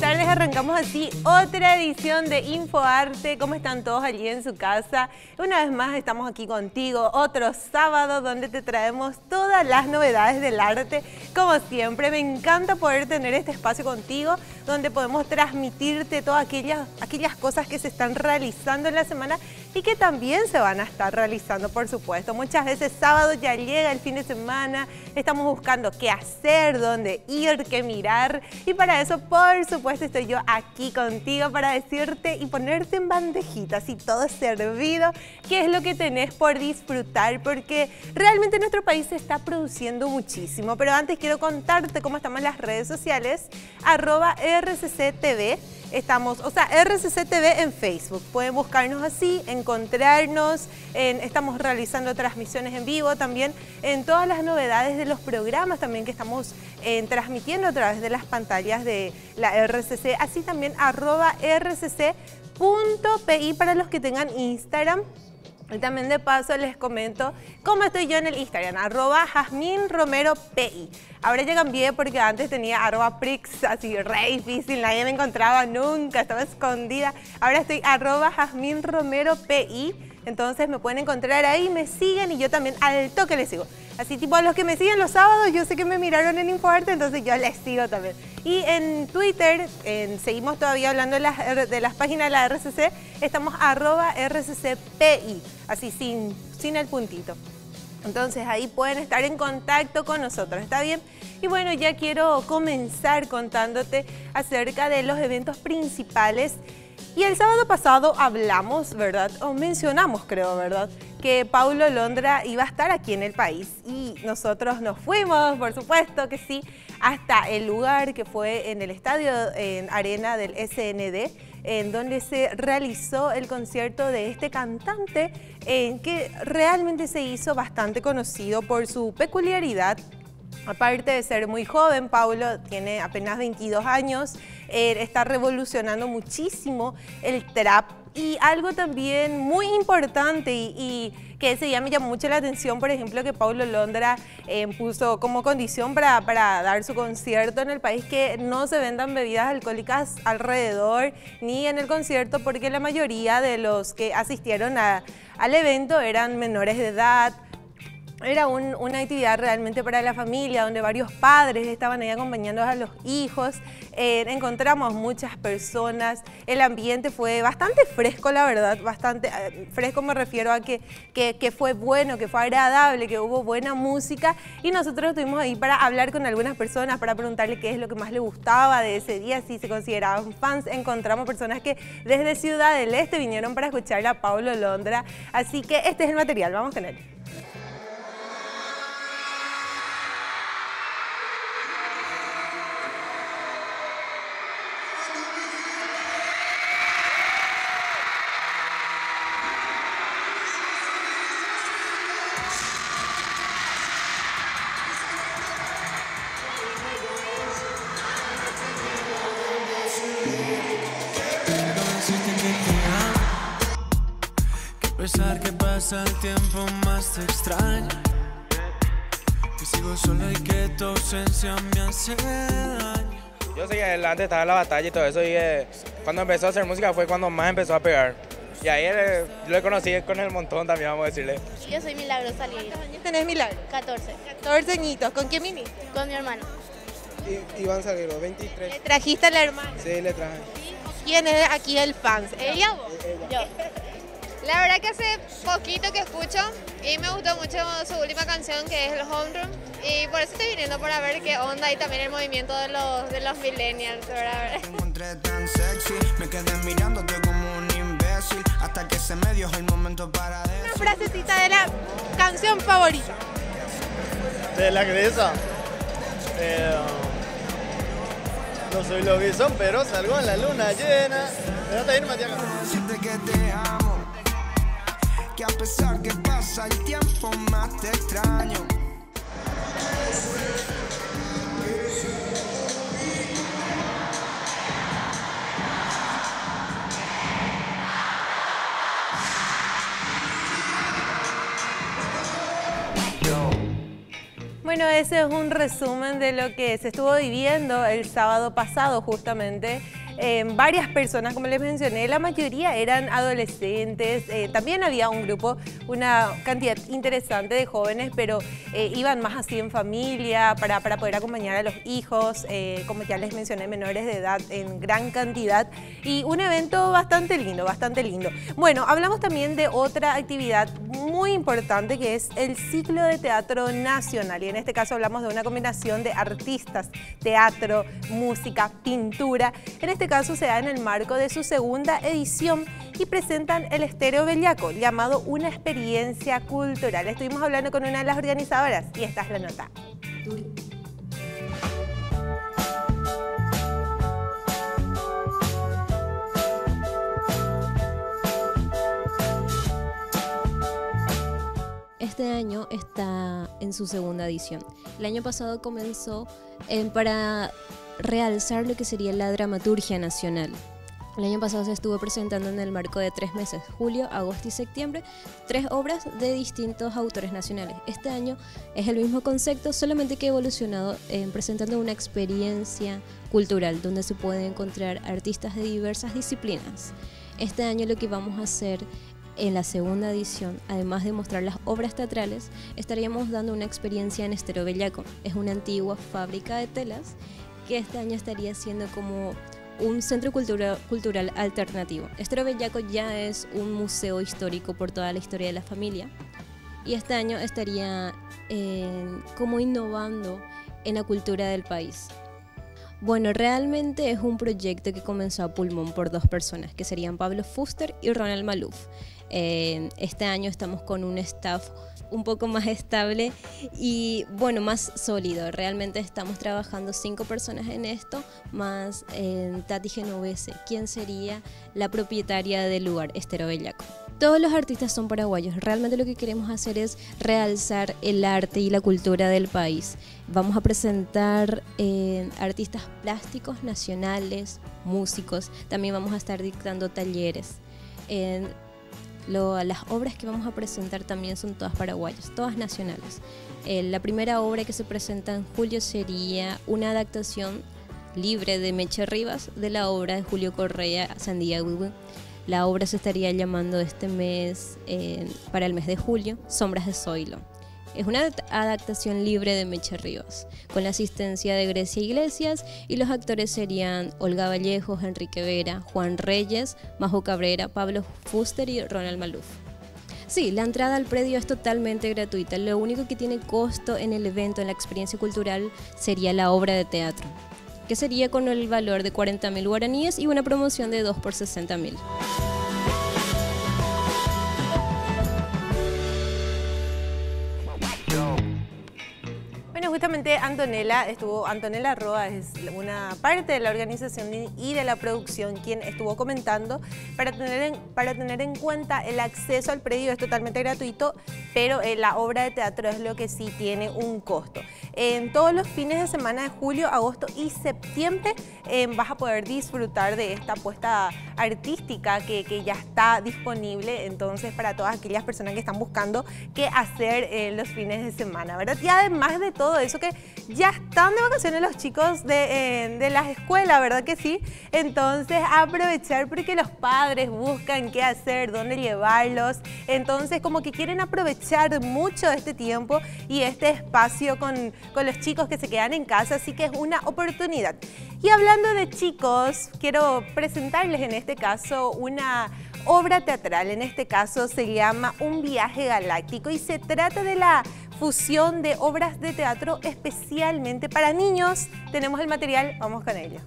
tardes, arrancamos así otra edición de InfoArte. ¿Cómo están todos allí en su casa? Una vez más estamos aquí contigo, otro sábado donde te traemos todas las novedades del arte. Como siempre, me encanta poder tener este espacio contigo, donde podemos transmitirte todas aquellas cosas que se están realizando en la semana y que también se van a estar realizando, por supuesto. Muchas veces sábado ya llega el fin de semana, estamos buscando qué hacer, dónde ir, qué mirar, y para eso, por supuesto, estoy yo aquí contigo para decirte y ponerte en bandejita, así todo servido, qué es lo que tenés por disfrutar, porque realmente nuestro país se está produciendo muchísimo. Pero antes quiero contarte cómo estamos en las redes sociales, @RCCTV. Estamos, RCCTV en Facebook. Pueden buscarnos así, encontrarnos. Estamos realizando transmisiones en vivo también en todas las novedades de los programas también que estamos transmitiendo a través de las pantallas de la RCC. Así también @rcc.pi para los que tengan Instagram. Y también de paso les comento cómo estoy yo en el Instagram, @JasminRomeroPI. Ahora ya cambié porque antes tenía @Prix, así re difícil, nadie me encontraba nunca, estaba escondida. Ahora estoy @JasminRomeroPI, entonces me pueden encontrar ahí, me siguen y yo también al toque les sigo. Así tipo a los que me siguen los sábados, yo sé que me miraron en InfoArte, entonces yo les sigo también. Y en Twitter, seguimos todavía hablando de las páginas de la RCC, estamos @RCCPI, así sin el puntito. Entonces ahí pueden estar en contacto con nosotros, ¿está bien? Y bueno, ya quiero comenzar contándote acerca de los eventos principales. Y el sábado pasado hablamos, ¿verdad? O mencionamos, creo, ¿verdad? Que Paulo Londra iba a estar aquí en el país. Y nosotros nos fuimos, por supuesto que sí, hasta el lugar que fue en el estadio en arena del SND, en donde se realizó el concierto de este cantante, que realmente se hizo bastante conocido por su peculiaridad. Aparte de ser muy joven, Paulo tiene apenas 22 años, está revolucionando muchísimo el trap. Y algo también muy importante y que ese día me llamó mucho la atención, por ejemplo, que Paulo Londra puso como condición para dar su concierto en el país que no se vendan bebidas alcohólicas alrededor ni en el concierto, porque la mayoría de los que asistieron al evento eran menores de edad. Era una actividad realmente para la familia, donde varios padres estaban ahí acompañando a los hijos. Encontramos muchas personas, el ambiente fue bastante fresco, la verdad, bastante fresco me refiero a que fue bueno, que fue agradable, que hubo buena música, y nosotros estuvimos ahí para hablar con algunas personas, para preguntarle qué es lo que más les gustaba de ese día, si se consideraban fans. Encontramos personas que desde Ciudad del Este vinieron para escuchar a Paulo Londra, así que este es el material, vamos con él. Que pasa el tiempo más te extraño, que sigo solo y que tu ausencia me hace daño. Yo sé que antes estaba en la batalla y todo eso, y cuando empezó a hacer música fue cuando más empezó a pegar. Y ahí yo le conocí con el montón también, vamos a decirle. Yo soy Milagro Salgueiro. ¿Cuántos años tenés, Milagro? 14. 14 añitos. ¿Con quién viniste? Con mi hermano. Iván Salguero, 23. ¿Le trajiste a la hermana? Sí, le traje. ¿Quién es aquí el fans? ¿Ella o vos? Yo. La verdad que hace poquito que escucho y me gustó mucho su última canción, que es el Home Room, y por eso estoy viniendo para ver qué onda y también el movimiento de los millennials, ¿verdad? Te encontré tan sexy, me quedé mirándote como un imbécil, hasta que se me dio el momento para Una decir. frasecita de la canción favorita. De la Gresa. No soy lo que son, pero salgo en la luna llena. Me vas a ir, Matías. Decirte que te amo, que a pesar que pasa el tiempo más te extraño. Bueno, ese es un resumen de lo que se estuvo viviendo el sábado pasado justamente. Varias personas, como les mencioné, la mayoría eran adolescentes, también había un grupo, una cantidad interesante de jóvenes, pero iban más así en familia para poder acompañar a los hijos, como ya les mencioné, menores de edad en gran cantidad, y un evento bastante lindo, bastante lindo. Bueno, hablamos también de otra actividad muy importante que es el ciclo de teatro nacional, y en este caso hablamos de una combinación de artistas, teatro, música, pintura. En este caso se da en el marco de su segunda edición y presentan el Estéreo Bellaco, llamado Una Experiencia Cultural. Estuvimos hablando con una de las organizadoras y esta es la nota. Este año está en su segunda edición. El año pasado comenzó para realzar lo que sería la dramaturgia nacional. El año pasado se estuvo presentando en el marco de 3 meses, julio, agosto y septiembre, 3 obras de distintos autores nacionales. Este año es el mismo concepto, solamente que evolucionado, presentando una experiencia cultural donde se pueden encontrar artistas de diversas disciplinas. Este año lo que vamos a hacer en la segunda edición, además de mostrar las obras teatrales, estaríamos dando una experiencia en Estéreo Bellaco. Es una antigua fábrica de telas que este año estaría siendo como un centro cultural alternativo. Estéreo Bellaco ya es un museo histórico por toda la historia de la familia y este año estaría como innovando en la cultura del país. Bueno, realmente es un proyecto que comenzó a pulmón por 2 personas, que serían Pablo Fuster y Ronald Maluf. Este año estamos con un staff un poco más estable y bueno, más sólido. Realmente estamos trabajando 5 personas en esto, más Tati Genovese, quien sería la propietaria del lugar, Estéreo Bellaco. Todos los artistas son paraguayos. Realmente lo que queremos hacer es realzar el arte y la cultura del país. Vamos a presentar artistas plásticos nacionales, músicos. También vamos a estar dictando talleres. Las obras que vamos a presentar también son todas paraguayas, todas nacionales. La primera obra que se presenta en julio sería una adaptación libre de Meche Rivas de la obra de Julio Correa, Sandía Wiwi. La obra se estaría llamando este mes, para el mes de julio, Sombras de Zoilo. Es una adaptación libre de Meche Rivas, con la asistencia de Grecia Iglesias, y los actores serían Olga Vallejos, Enrique Vera, Juan Reyes, Majo Cabrera, Pablo Fuster y Ronald Maluf. Sí, la entrada al predio es totalmente gratuita. Lo único que tiene costo en el evento, en la experiencia cultural, sería la obra de teatro, que sería con el valor de 40.000 guaraníes y una promoción de 2 por 60.000. Bueno, justamente Antonella Roa es una parte de la organización y de la producción quien estuvo comentando para tener en cuenta el acceso al predio es totalmente gratuito, pero la obra de teatro es lo que sí tiene un costo. En todos los fines de semana de julio, agosto y septiembre vas a poder disfrutar de esta apuesta artística que ya está disponible, entonces para todas aquellas personas que están buscando qué hacer los fines de semana, ¿verdad? Y además de todo eso que ya están de vacaciones los chicos de las escuelas, ¿verdad que sí? Entonces aprovechar porque los padres buscan qué hacer, dónde llevarlos, entonces como que quieren aprovechar mucho este tiempo y este espacio con los chicos que se quedan en casa, así que es una oportunidad. Y hablando de chicos, quiero presentarles en este caso una obra teatral, en este caso se llama Un Viaje Galáctico y se trata de la fusión de obras de teatro especialmente para niños. Tenemos el material, vamos con ello.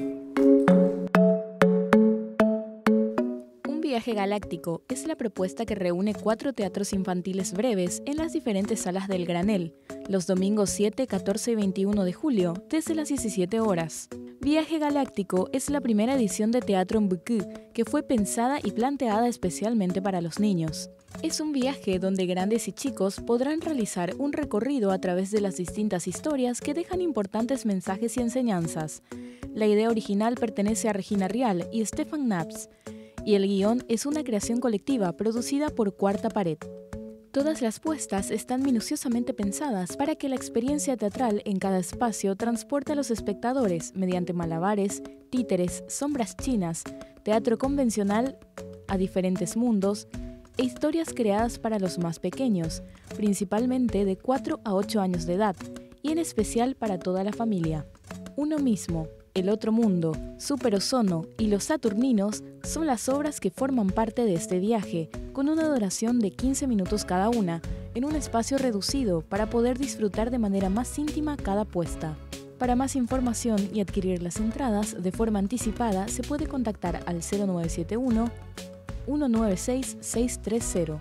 Un Viaje Galáctico es la propuesta que reúne 4 teatros infantiles breves en las diferentes salas del Granel, los domingos 7, 14 y 21 de julio, desde las 17 horas. Viaje Galáctico es la primera edición de Teatro en Buku que fue pensada y planteada especialmente para los niños. Es un viaje donde grandes y chicos podrán realizar un recorrido a través de las distintas historias que dejan importantes mensajes y enseñanzas. La idea original pertenece a Regina Rial y Stefan Naps, y el guión es una creación colectiva producida por Cuarta Pared. Todas las puestas están minuciosamente pensadas para que la experiencia teatral en cada espacio transporte a los espectadores mediante malabares, títeres, sombras chinas, teatro convencional a diferentes mundos e historias creadas para los más pequeños, principalmente de 4 a 8 años de edad, y en especial para toda la familia. Uno mismo, El otro mundo, Super Ozono y Los Saturninos son las obras que forman parte de este viaje, con una duración de 15 minutos cada una, en un espacio reducido para poder disfrutar de manera más íntima cada puesta. Para más información y adquirir las entradas de forma anticipada, se puede contactar al 0971 196 630.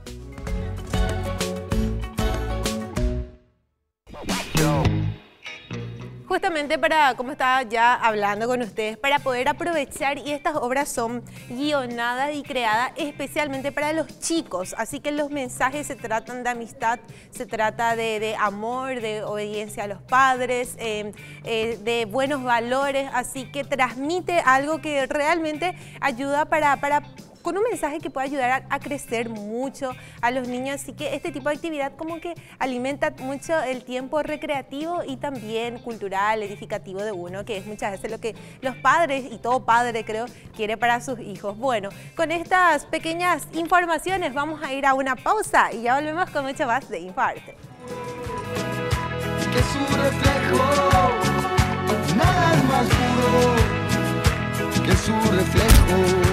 Justamente como estaba ya hablando con ustedes, para poder aprovechar, y estas obras son guionadas y creadas especialmente para los chicos, así que los mensajes se tratan de amistad, se trata de amor, de obediencia a los padres, de buenos valores, así que transmite algo que realmente ayuda con un mensaje que puede ayudar a crecer mucho a los niños, así que este tipo de actividad como que alimenta mucho el tiempo recreativo y también cultural, edificativo de uno, que es muchas veces lo que los padres, y todo padre creo, quiere para sus hijos. Bueno, con estas pequeñas informaciones vamos a ir a una pausa y ya volvemos con mucho más de Infoarte. Que su reflejo, nada es más puro que su reflejo.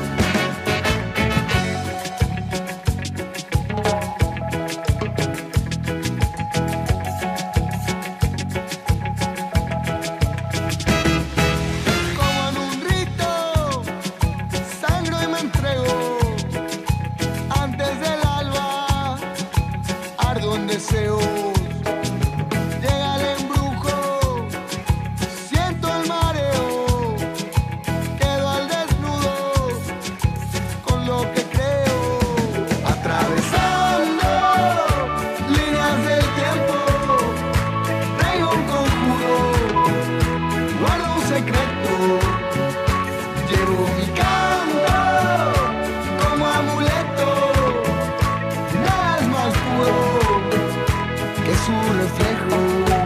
Deseos, llega el embrujo, siento el mareo, quedo al desnudo con lo que creo, atravesando líneas del tiempo, traigo un conjuro, guardo un secreto, llevo mi canto como amuleto, nada es más puro que su reflejo.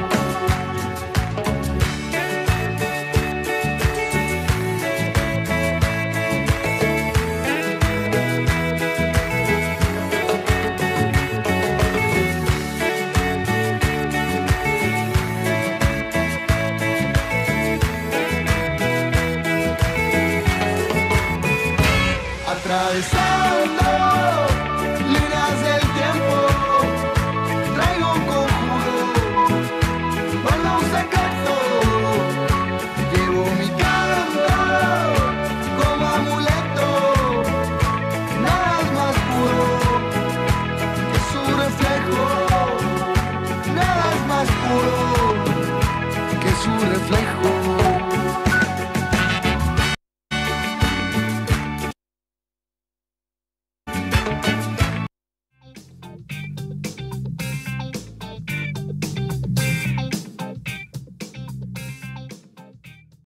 Atravesando líneas del tiempo, traigo un conjuro, guardo un secreto.